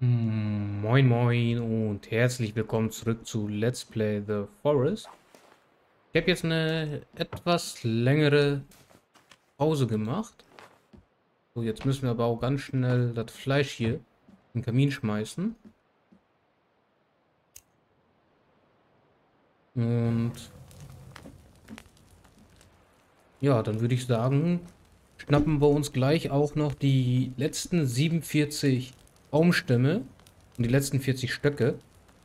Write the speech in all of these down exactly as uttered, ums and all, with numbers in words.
Mm, Moin Moin und herzlich willkommen zurück zu Let's Play The Forest. Ich habe jetzt eine etwas längere Pause gemacht. So, jetzt müssen wir aber auch ganz schnell das Fleisch hier in den Kamin schmeißen. Und ja, dann würde ich sagen, schnappen wir uns gleich auch noch die letzten siebenundvierzig Baumstämme und die letzten vierzig Stöcke.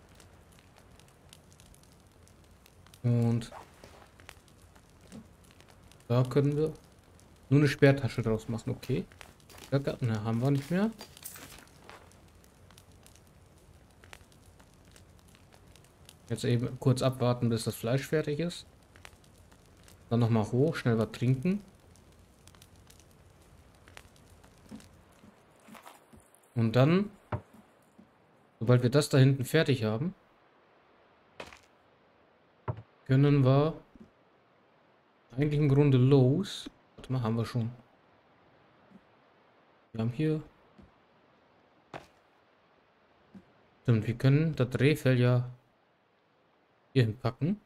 Und da können wir nur eine Sperrtasche draus machen, okay. Stöcke, ne, haben wir nicht mehr. Jetzt eben kurz abwarten, bis das Fleisch fertig ist. Dann nochmal hoch, schnell was trinken. Und dann, sobald wir das da hinten fertig haben, können wir eigentlich im Grunde los. Warte mal, haben wir schon. Wir haben hier... Stimmt, wir können das Rehfell ja hier hinpacken.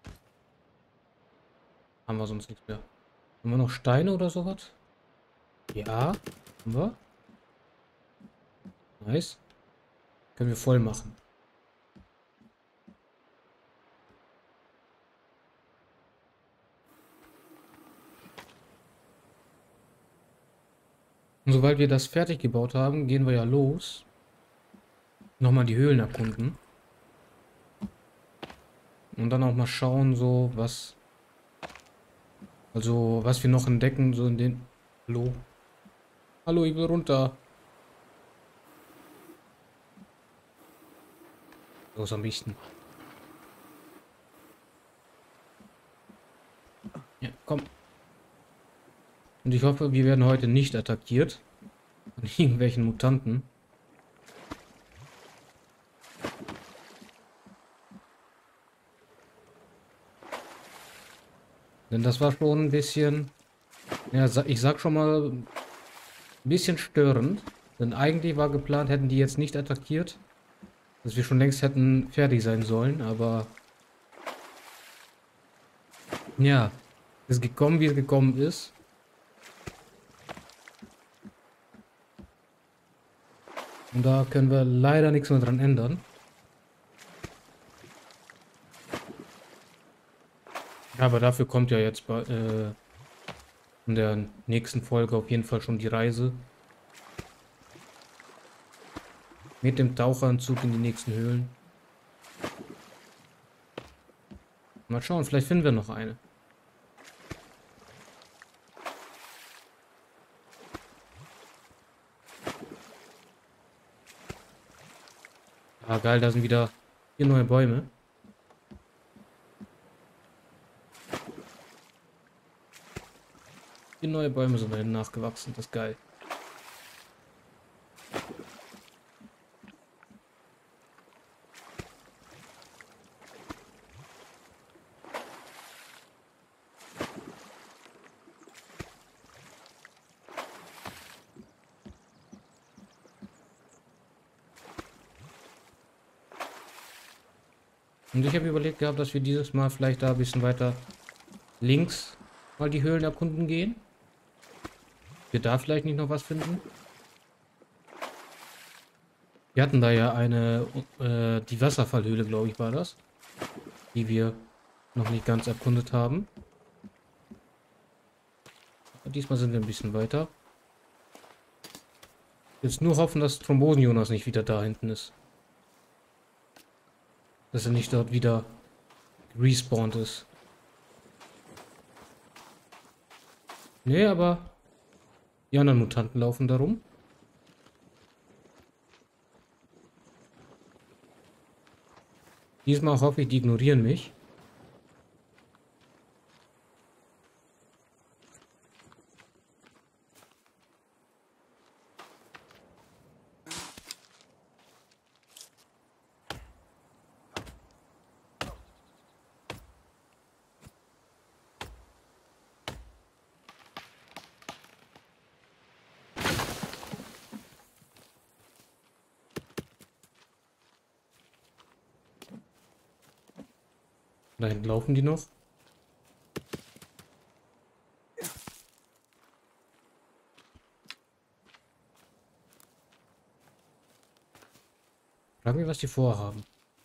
Haben wir sonst nichts mehr. Haben wir noch Steine oder sowas? Ja, haben wir. Nice. Können wir voll machen. Und sobald wir das fertig gebaut haben, gehen wir ja los. Nochmal die Höhlen erkunden. Und dann auch mal schauen, so was... Also, was wir noch entdecken, so in den... Hallo? Hallo, ich will runter. Los am besten. Ja, komm. Und ich hoffe, wir werden heute nicht attackiert. Von irgendwelchen Mutanten. Denn das war schon ein bisschen... Ja, ich sag schon mal... Ein bisschen störend. Denn eigentlich war geplant, hätten die jetzt nicht attackiert. Dass wir schon längst hätten fertig sein sollen, aber... Ja, es ist gekommen, wie es gekommen ist. Und da können wir leider nichts mehr dran ändern. Aber dafür kommt ja jetzt bei, äh, in der nächsten Folge auf jeden Fall schon die Reise. Mit dem Taucheranzug in die nächsten Höhlen. Mal schauen, vielleicht finden wir noch eine. Ah, geil, da sind wieder vier neue Bäume. Vier neue Bäume sind da nachgewachsen, das ist geil. Und ich habe überlegt gehabt, dass wir dieses Mal vielleicht da ein bisschen weiter links mal die Höhlen erkunden gehen. Wir da vielleicht nicht noch was finden. Wir hatten da ja eine, äh, die Wasserfallhöhle, glaube ich, war das. Die wir noch nicht ganz erkundet haben. Diesmal sind wir ein bisschen weiter. Jetzt nur hoffen, dass Thrombosen-Jonas nicht wieder da hinten ist. Dass er nicht dort wieder respawned ist. Nee, aber die anderen Mutanten laufen da rum. Diesmal hoffe ich, die ignorieren mich. Da hinten laufen die noch. Frag mich, was die vorhaben.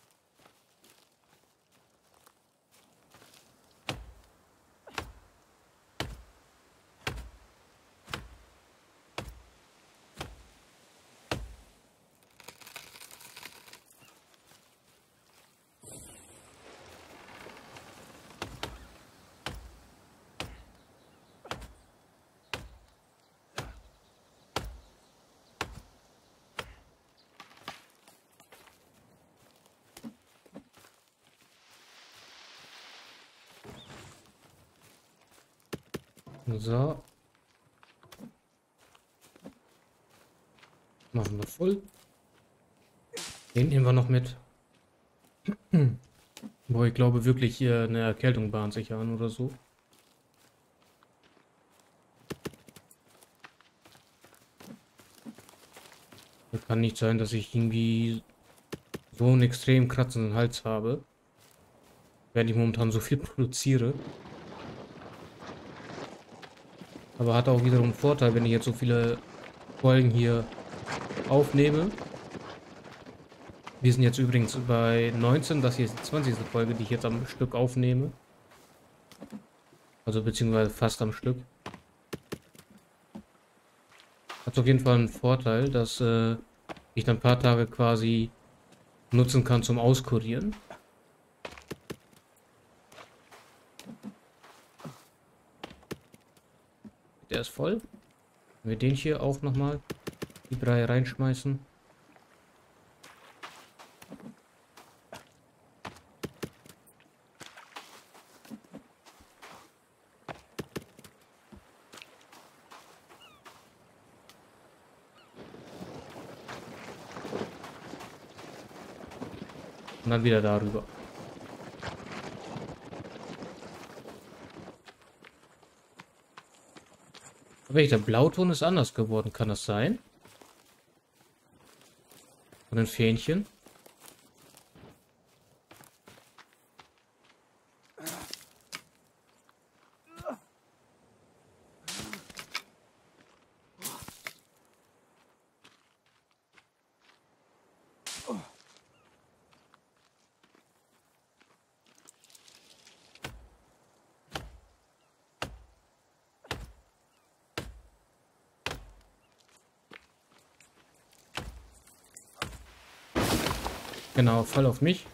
So. Machen wir voll. Den nehmen wir noch mit. Hm. Boah, ich glaube wirklich, hier eine Erkältung bahnt sich an oder so. Das kann nicht sein, dass ich irgendwie so einen extrem kratzenden Hals habe, während ich momentan so viel produziere. Aber hat auch wiederum einen Vorteil, wenn ich jetzt so viele Folgen hier aufnehme. Wir sind jetzt übrigens bei neunzehn, das hier ist die zwanzigste Folge, die ich jetzt am Stück aufnehme. Also beziehungsweise fast am Stück. Hat auf jeden Fall einen Vorteil, dass äh, ich dann ein paar Tage quasi nutzen kann zum Auskurieren. Der ist voll. Wenn wir den hier auch nochmal die drei reinschmeißen. Und dann wieder darüber. Aber der Blauton ist anders geworden, kann das sein? Von den Fähnchen. Genau, voll auf mich.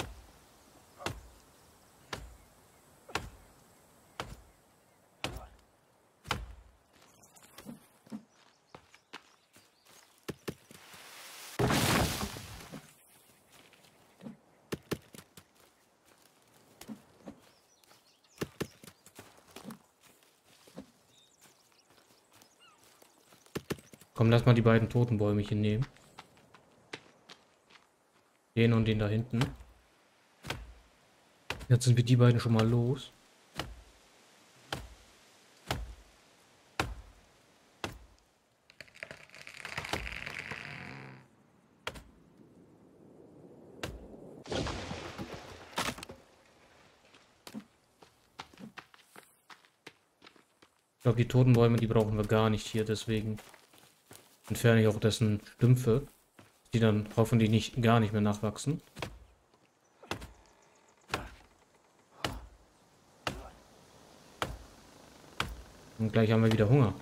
Komm, lass mal die beiden Totenbäume hier nehmen. Den und den da hinten. Jetzt sind wir die beiden schon mal los. Ich glaube, die Totenbäume, die brauchen wir gar nicht hier, deswegen entferne ich auch dessen Stümpfe, die dann hoffentlich nicht gar nicht mehr nachwachsen. Und gleich haben wir wieder Hunger.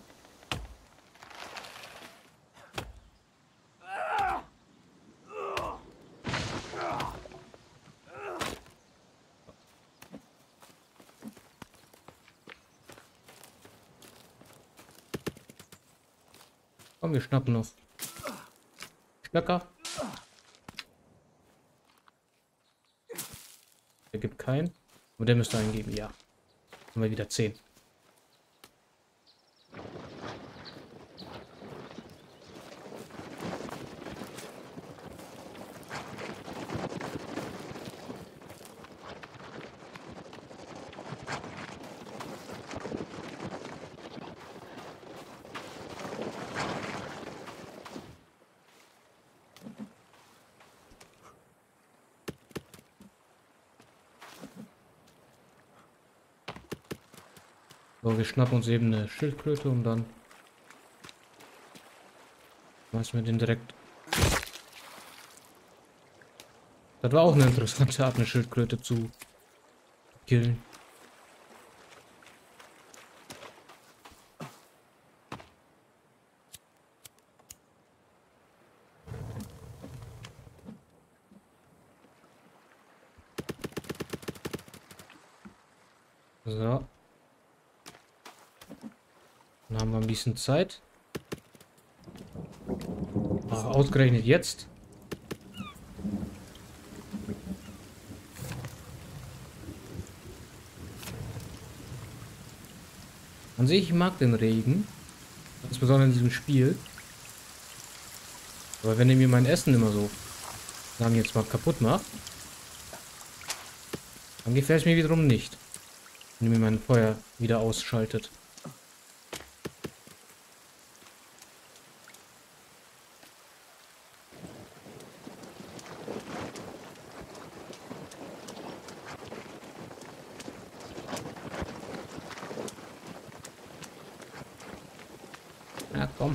Komm, wir schnappen noch Stöcker. Der gibt keinen. Aber der müsste einen geben, ja. Haben wir wieder zehn. So, wir schnappen uns eben eine Schildkröte und dann schmeißen wir den direkt. Das war auch eine interessante Art, eine Schildkröte zu killen. So. Dann haben wir ein bisschen Zeit. Ach, ausgerechnet jetzt. An sich, ich mag den Regen. Insbesondere in diesem Spiel. Aber wenn er mir mein Essen immer so, sagen wir jetzt mal, kaputt macht, dann gefällt es mir wiederum nicht. Wenn er mir mein Feuer wieder ausschaltet. Ja, komm.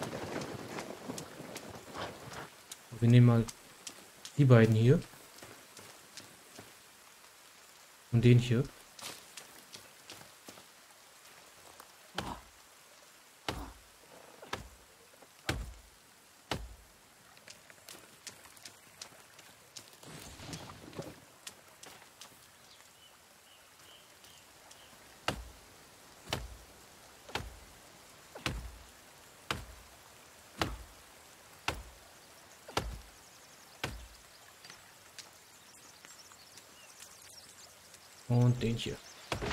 Wir nehmen mal die beiden hier. Und den hier. Und den hier.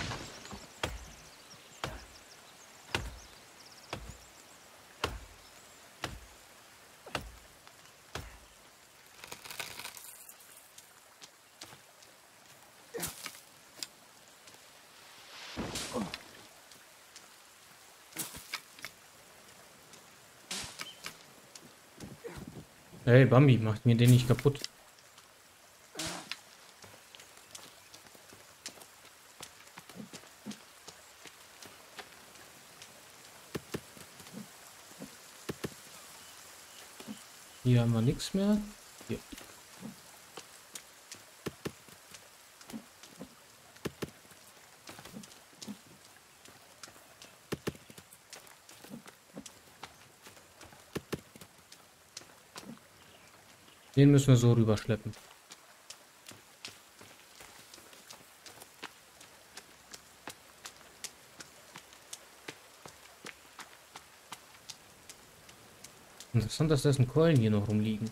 Hey, Bambi, macht mir den nicht kaputt. Hier haben wir nichts mehr. Hier. Den müssen wir so rüberschleppen. Interessant, dass dessen Keulen hier noch rumliegen.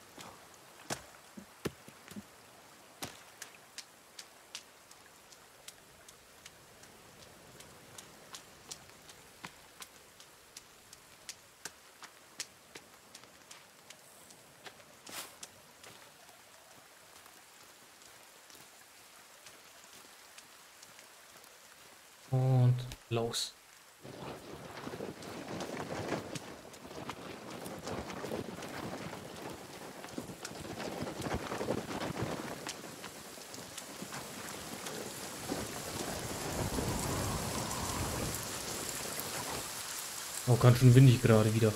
Und los. Oh, ganz schön windig gerade wieder.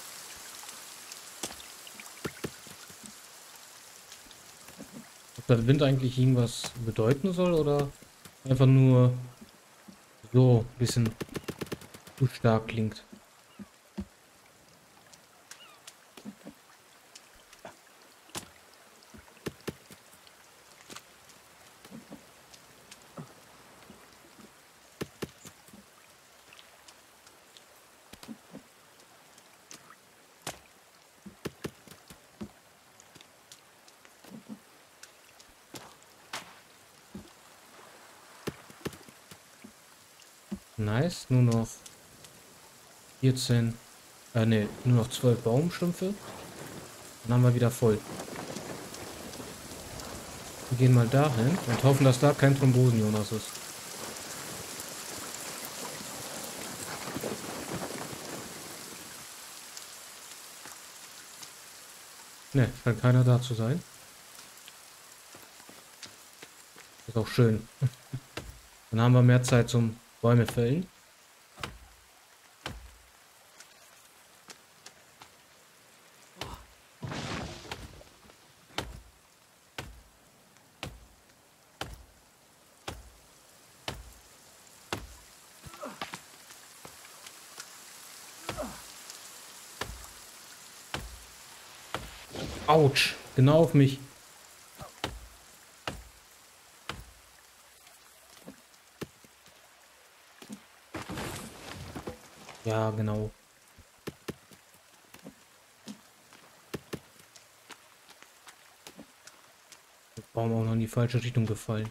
Ob der Wind eigentlich irgendwas bedeuten soll oder einfach nur so ein bisschen zu stark klingt. Nice, nur noch vierzehn, äh ne, nur noch zwölf Baumstümpfe. Dann haben wir wieder voll. Wir gehen mal dahin und hoffen, dass da kein Thrombosen-Jonas ist. Ne, scheint keiner da zu sein. Ist auch schön. Dann haben wir mehr Zeit zum Bäume fällen. Autsch, genau auf mich. Ja, genau. Der Baum auch noch in die falsche Richtung gefallen.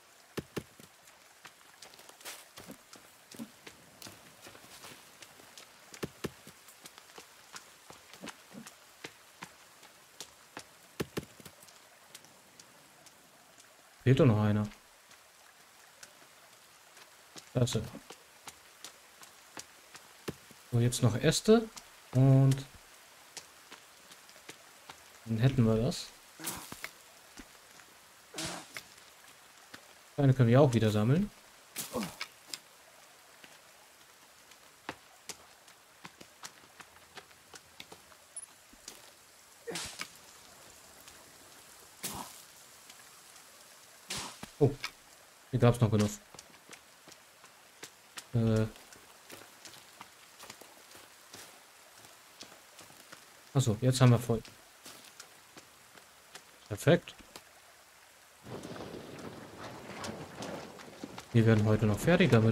Fehlt doch noch einer. Klasse. So, jetzt noch Äste. Und dann hätten wir das. Eine können wir auch wieder sammeln. Oh, hier gab es noch genug. Äh. Achso, jetzt haben wir voll. Perfekt. Wir werden heute noch fertig damit.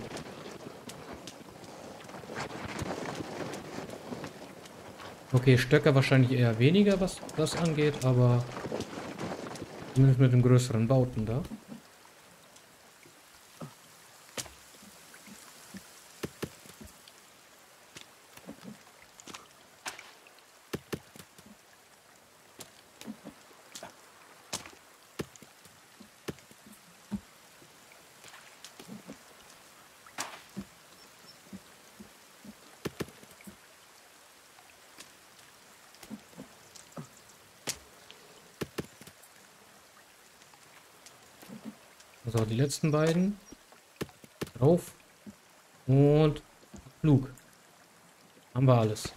Okay, Stöcker wahrscheinlich eher weniger, was das angeht, aber zumindest mit den größeren Bauten da. So, die letzten beiden. Drauf. Und Flug. Haben wir alles.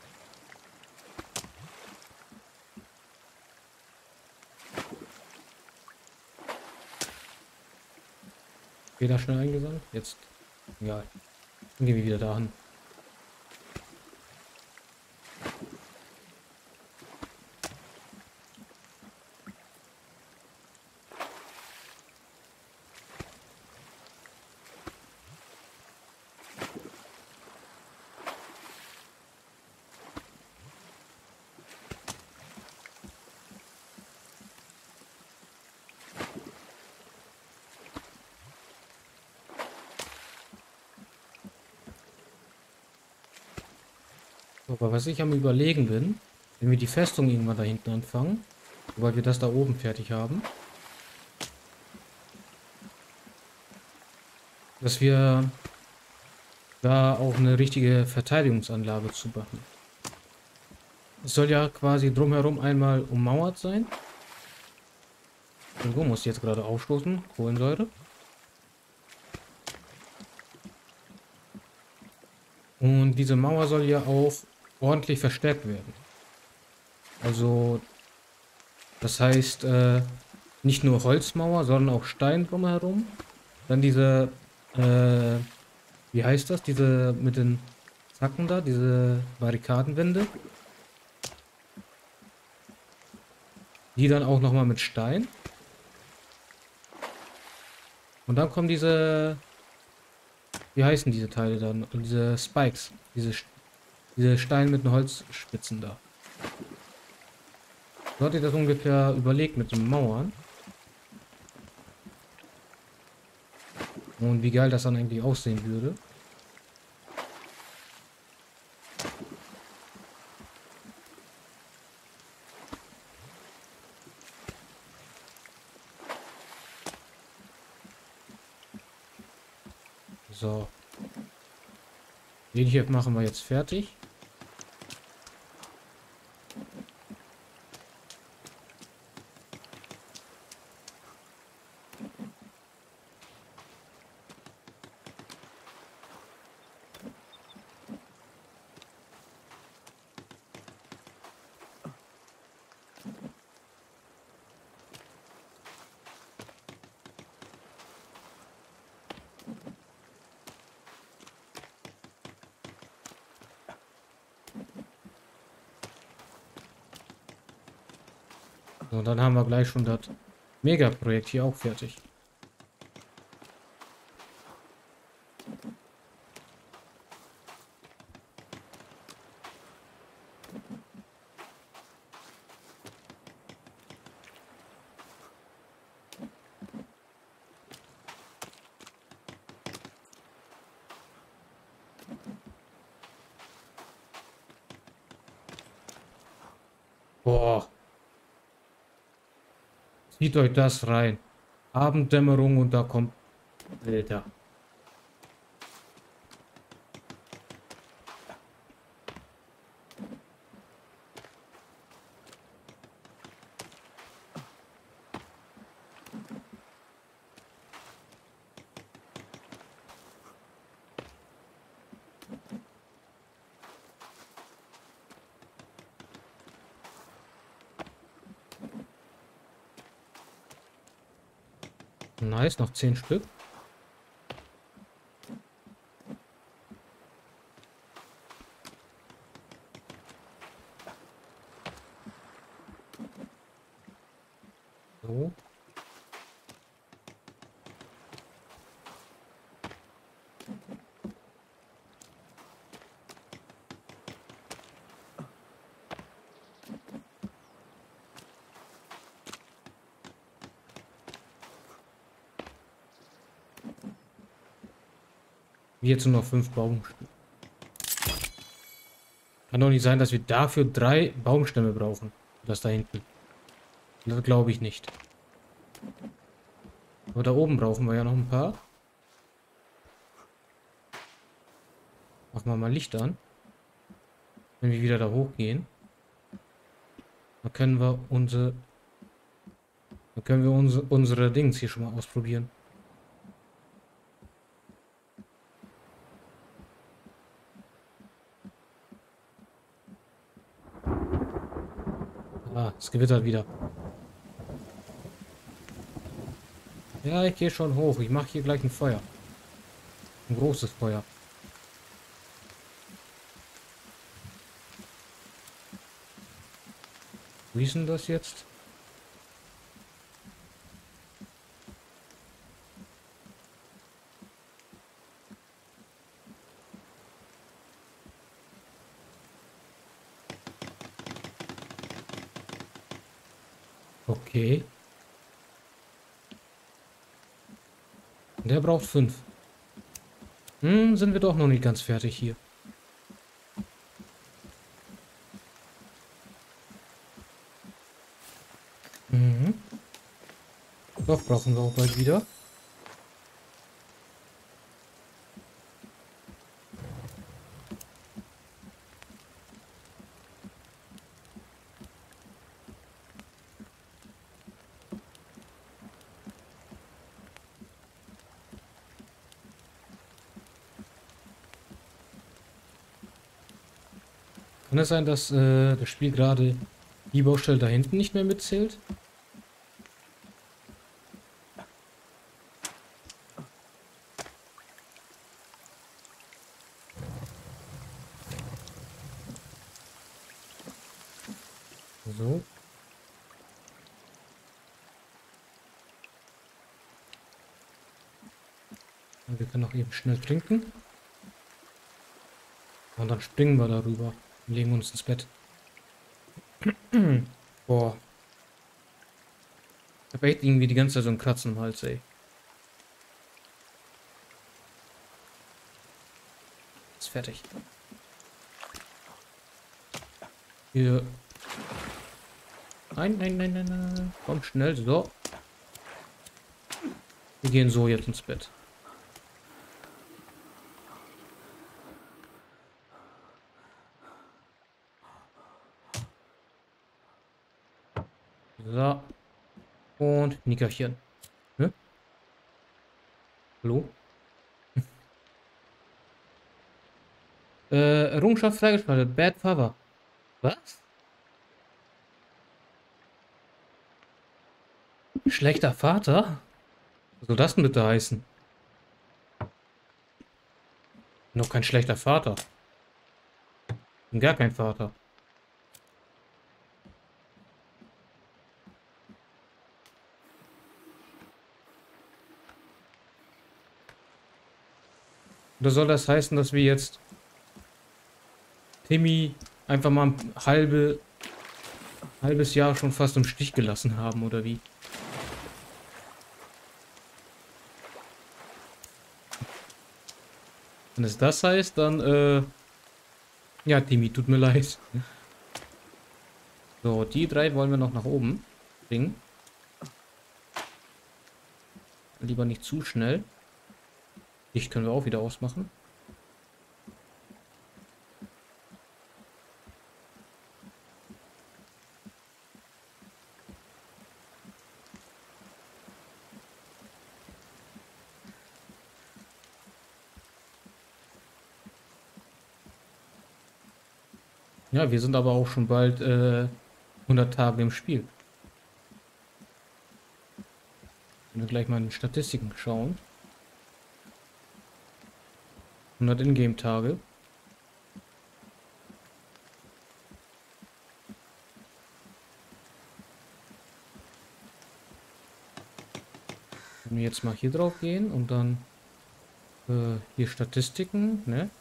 Wieder schnell eingesammelt. Jetzt. Egal. Dann gehen wir wieder dahin. So, aber was ich am Überlegen bin, wenn wir die Festung irgendwann da hinten anfangen, weil wir das da oben fertig haben, dass wir da auch eine richtige Verteidigungsanlage zu machen. Es soll ja quasi drumherum einmal ummauert sein. Irgendwo muss ich jetzt gerade aufstoßen. Kohlensäure. Und diese Mauer soll ja auch ordentlich verstärkt werden. Also, das heißt, äh, nicht nur Holzmauer, sondern auch Stein drumherum. Dann diese, äh, wie heißt das? Diese mit den Zacken da, diese Barrikadenwände. Die dann auch nochmal mit Stein. Und dann kommen diese, wie heißen diese Teile dann? Diese Spikes. Diese, diese Steine mit den Holzspitzen da. So hatte ich das ungefähr überlegt mit den Mauern. Und wie geil das dann eigentlich aussehen würde. So. Den hier machen wir jetzt fertig. Und dann haben wir gleich schon das Megaprojekt hier auch fertig. Boah. Zieht euch das rein. Abenddämmerung und da kommt... Alter. Nice, noch zehn Stück. So. Jetzt nur noch fünf Baumstämme. Kann doch nicht sein, dass wir dafür drei Baumstämme brauchen. Das da hinten. Das glaube ich nicht. Aber da oben brauchen wir ja noch ein paar. Machen wir mal Licht an. Wenn wir wieder da hochgehen. Dann können wir unsere... Dann können wir unsere, unsere Dings hier schon mal ausprobieren. Ah, es gewittert wieder. Ja, ich gehe schon hoch. Ich mache hier gleich ein Feuer. Ein großes Feuer. Wie ist denn das jetzt? Okay. Der braucht fünf. Hm, sind wir doch noch nicht ganz fertig hier. Mhm. Doch, brauchen wir auch bald wieder. Kann es sein, dass äh, das Spiel gerade die Baustelle da hinten nicht mehr mitzählt? So. Und wir können auch eben schnell trinken. Und dann springen wir darüber und legen uns ins Bett. Boah. Ich habe echt irgendwie die ganze Zeit so einen Kratzen im Hals, ey. Ist fertig. Hier. Nein, nein, nein, nein, nein. Komm schnell, so. Wir gehen so jetzt ins Bett. So. Und Nickerchen. Hä? Hallo? äh, Errungenschaft freigeschaltet. Bad Father. Was? Schlechter Vater? Was soll das denn bitte heißen? Noch kein schlechter Vater. Bin gar kein Vater. Oder soll das heißen, dass wir jetzt Timmy einfach mal ein halbe, halbes Jahr schon fast im Stich gelassen haben, oder wie? Wenn es das heißt, dann, äh, ja, Timmy, tut mir leid. So, die drei wollen wir noch nach oben bringen. Lieber nicht zu schnell. Licht können wir auch wieder ausmachen. Ja, wir sind aber auch schon bald äh, hundert Tage im Spiel. Wenn wir gleich mal in die Statistiken schauen. hundert Ingame-Tage. Wenn wir jetzt mal hier drauf gehen und dann äh, hier Statistiken, ne?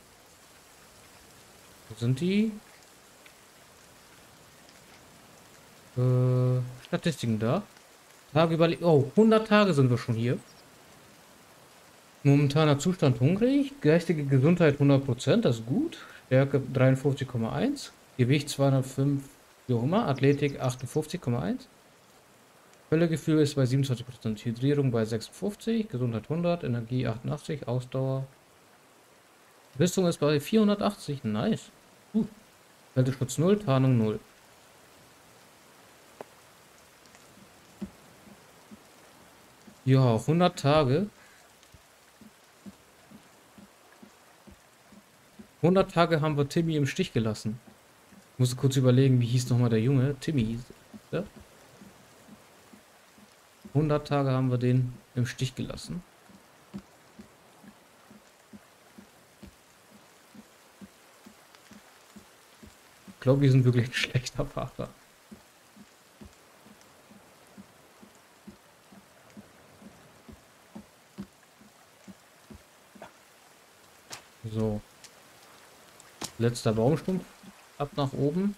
Wo sind die? Äh, Statistiken da. Tage überlebt. Oh, hundert Tage sind wir schon hier. Momentaner Zustand hungrig. Geistige Gesundheit hundert Prozent, das ist gut. Stärke dreiundfünfzig Komma eins. Gewicht zweihundertfünf, wie auch immer. Athletik achtundfünfzig Komma eins. Völlegefühl ist bei siebenundzwanzig Prozent. Hydrierung bei sechsundfünfzig. Gesundheit hundert. Energie achtundachtzig. Ausdauer. Rüstung ist bei vierhundertachtzig. Nice. Gut. Kälteschutz null. Tarnung null. Ja, hundert Tage. hundert Tage haben wir Timmy im Stich gelassen. Ich musste kurz überlegen, wie hieß nochmal der Junge? Timmy hieß er. hundert Tage haben wir den im Stich gelassen. Ich glaube, wir sind wirklich ein schlechter Fahrer. So. Letzter Baumstumpf. Ab nach oben.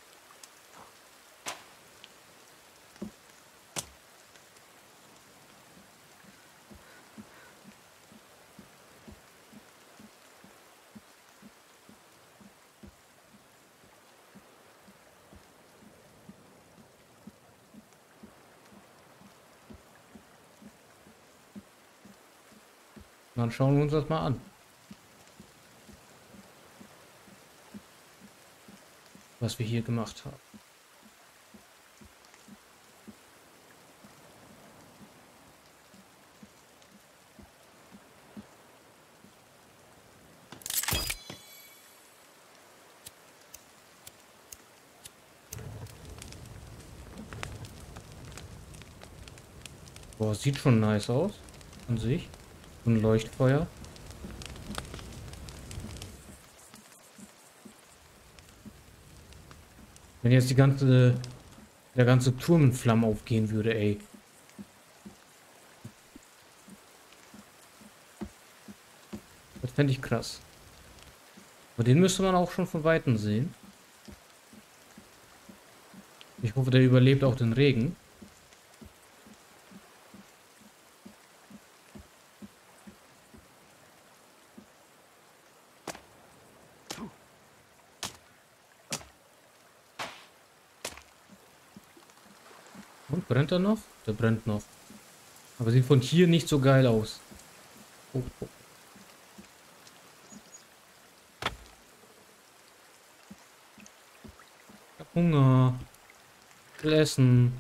Dann schauen wir uns das mal an. Was wir hier gemacht haben. Boah, sieht schon nice aus. An sich. So ein Leuchtfeuer. Wenn jetzt die ganze, der ganze Turm in Flammen aufgehen würde, ey. Das fände ich krass. Aber den müsste man auch schon von Weitem sehen. Ich hoffe, der überlebt auch den Regen. Und brennt er noch? Der brennt noch. Aber sieht von hier nicht so geil aus. Oh, oh. Ich hab Hunger. Ich will essen.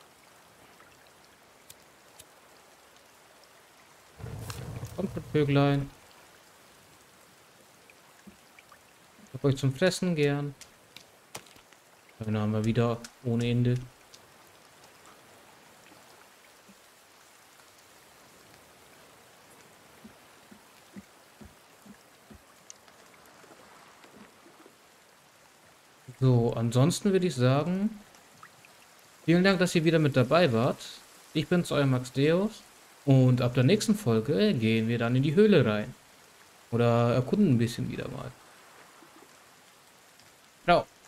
Kommt mit Vöglein. Ich hab euch zum Fressen gern. Dann haben wir wieder ohne Ende. So, ansonsten würde ich sagen, vielen Dank, dass ihr wieder mit dabei wart. Ich bin's, euer Max Deus. Und ab der nächsten Folge gehen wir dann in die Höhle rein. Oder erkunden ein bisschen wieder mal. Ciao.